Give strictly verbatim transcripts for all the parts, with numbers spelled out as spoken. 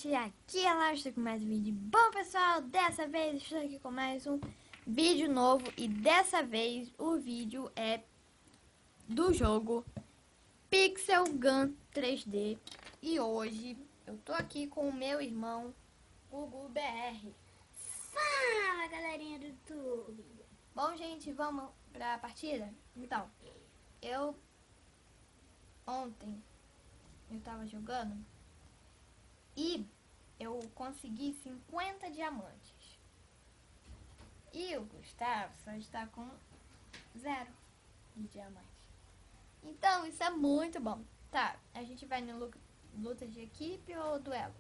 gente, aqui é Lara, estou com mais um vídeo. Bom pessoal, dessa vez estou aqui com mais um vídeo novo. E dessa vez o vídeo é do jogo Pixel Gun três D. E hoje eu tô aqui com o meu irmão, Gugu B R. Fala galerinha do YouTube. Bom gente, vamos pra partida? Então, eu ontem eu tava jogando e eu consegui cinquenta diamantes. E o Gustavo só está com zero de diamantes. Então isso é muito bom. Tá, a gente vai no luta de equipe ou duelo?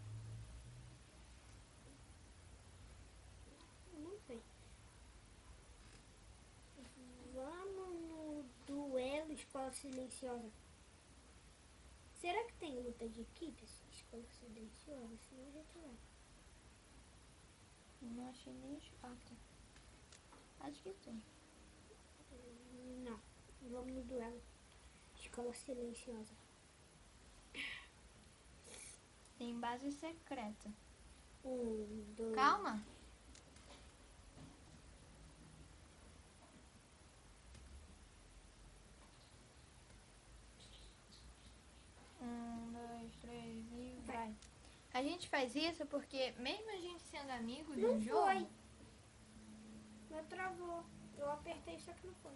Não sei. Vamos no duelo Escola Silenciosa. Será que tem luta de equipes? Escola Silenciosa? Senão a gente vai. Não achei nem chata. Acho que tem. Não. Vamos no duelo Escola Silenciosa. Tem base secreta. Um, dois... Calma. Um, dois, três e vai. A gente faz isso porque mesmo a gente sendo amigos Não no jogo... foi. Meu travou. Eu apertei, só que não foi.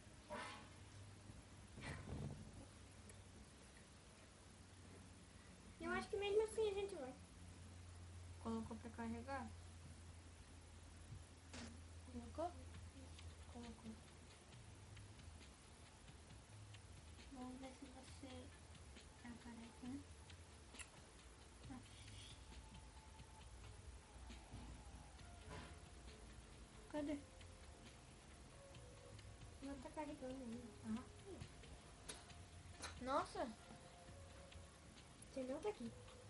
Eu acho que mesmo assim a gente vai. Colocou pra carregar? Colocou? Colocou. Vamos ver se você aparece, né? Cadê? Não tá carregando ainda. Ah. Nossa! Você não tá aqui.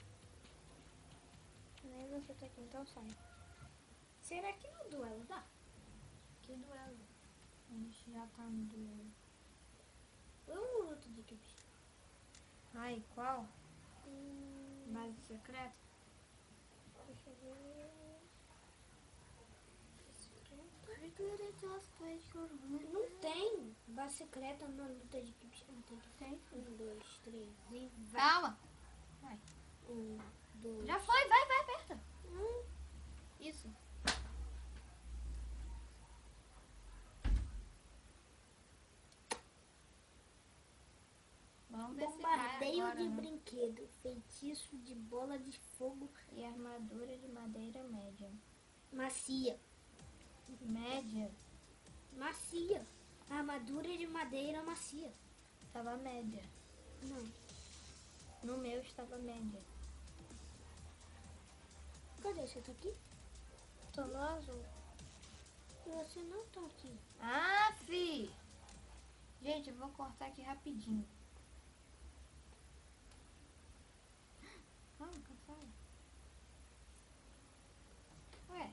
Nem você tá aqui, então sai. Será que no duelo dá? Que duelo? A gente já tá no duelo. Vamos no luta de equipes. Ai, qual? Hum, Base secreta? deixa eu ver. Não tem base secreta na luta de equipes. Não tem. Tem. Um, dois, três e vai. Calma! Vai. Um, dois. Já foi, vai, vai, aperta. Hum, Isso. Vamos ver se vai bombardeio agora, de né? brinquedo. Feitiço de bola de fogo E armadura de madeira média. macia. Média? Macia. Armadura de madeira macia. Estava média. Não. No meu estava média. Cadê? Você tá aqui? Tô no azul. Você não tá aqui. Ah, fi! Gente, eu vou cortar aqui rapidinho. Calma, cansada. Ué,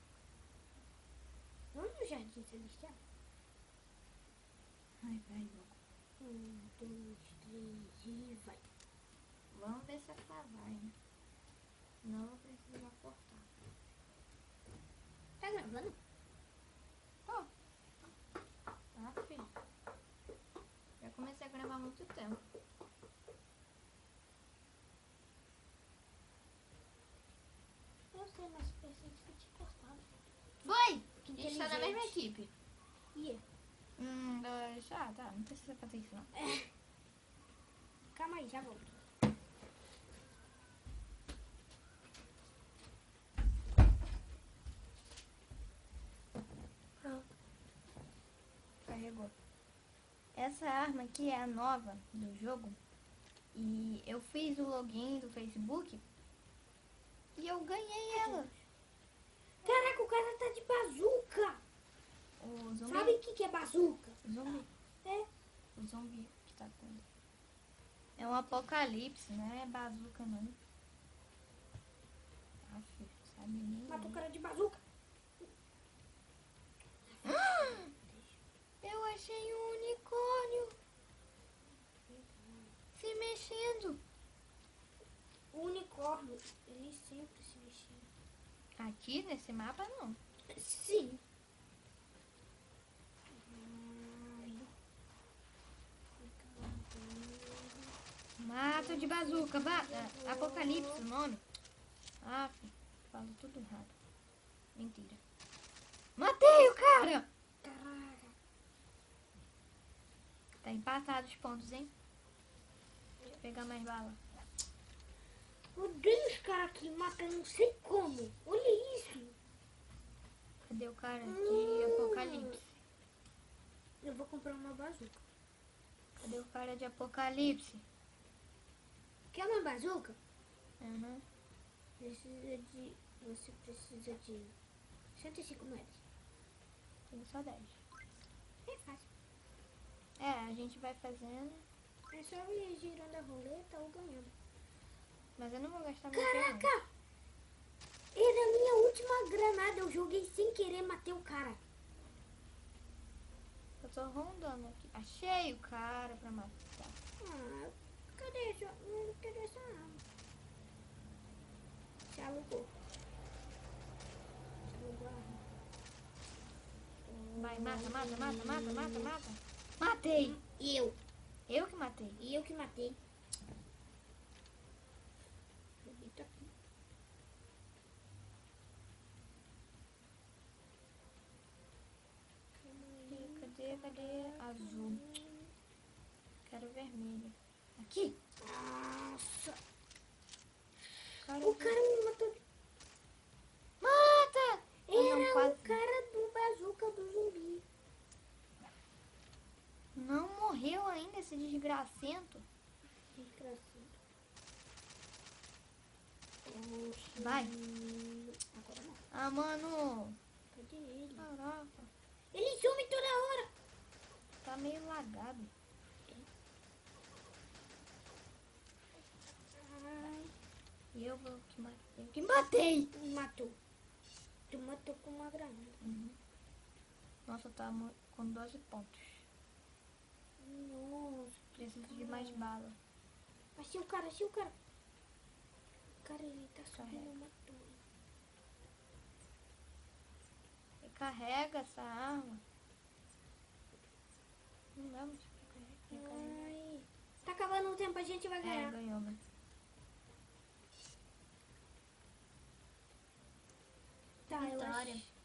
Vamos no Jardim Celestial? ai, vai logo. Um, dois, três e vai. Vamos ver se essa vai, né? Não vou precisar cortar. Tá gravando? Ó. Ah, fi. Já comecei a gravar há muito tempo. Eu sei, mas pensei que você tinha cortado. Foi! Que A gente tá na mesma inteligente. equipe. Ih, Um, dois, ah, tá. Não precisa fazer isso, não. calma aí, já volto. Pronto. Carregou. Essa arma aqui é a nova do jogo. E eu fiz o login do Facebook. E eu ganhei ela. Caraca, o cara tá de bazuca. O zumbi. Sabe o que, que é bazuca? O zumbi. É. O zumbi que tá com ele. É um apocalipse, né? É bazuca não. Ah, filho, sabe nem. Mata o cara de bazuca. Eu achei um unicórnio se mexendo. O unicórnio Ele sempre se mexia. Aqui nesse mapa não. Sim. Ai. Mato de bazuca. Ba ah, Apocalipse o nome. Ah, falo tudo errado. Mentira. Matei o cara! Caraca. Tá empatado os pontos, hein? Deixa eu pegar mais bala. Odeio os caras aqui matando, não sei como. Olha isso. Cadê o cara de Hum. Apocalipse? Eu vou comprar uma bazuca. Cadê o cara de Apocalipse? Quer uma bazuca? Uhum. Precisa de... Você precisa de cento e cinco moedas. Tenho só dez. É fácil. É, a gente vai fazendo. É só ir girando a roleta ou ganhando. Mas eu não vou gastar meu dinheiro. Caraca! Era a minha última granada. Eu joguei sem querer, matei o cara. Eu tô rondando aqui. Achei o cara pra matar. Ah, cadê essa? Não quero essa arma. Se alugou. Se alugou a arma. Vai, mata, mata, mata, mata, mata, mata. Matei! Eu. Eu que matei. E eu que matei. Joguei tá aqui. Cadê, cadê? Azul. Quero vermelho. Aqui! Nossa. Cara, O cara me matou. mata! Eu não Era quase- o cara do bazuca do zumbi. Não morreu ainda esse desgracento. Desgraçado. Vai. Agora não. Ah, mano. Cadê ele? Caraca. Ele some toda hora. Tá meio lagado. Ai, E eu vou que matei. Que matei! matou. Tu matou com uma granada. Uhum. Nossa, tá mo- com doze pontos. Nossa. Preciso de mais bala. Achei o cara, achei o cara. Cara, ele tá subindo Carrega. uma torre. Recarrega essa arma. Não dá muito pra recarregar. Ai. Tá acabando o tempo, a gente vai É, ganhar. ganhou, né? Tá, eu Vitória. acho.